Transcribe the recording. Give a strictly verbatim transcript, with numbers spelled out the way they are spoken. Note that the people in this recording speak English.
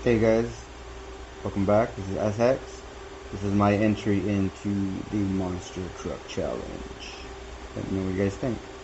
Hey guys, welcome back. This is S X. This is my entry into the Monster Truck Challenge. Let me know what you guys think.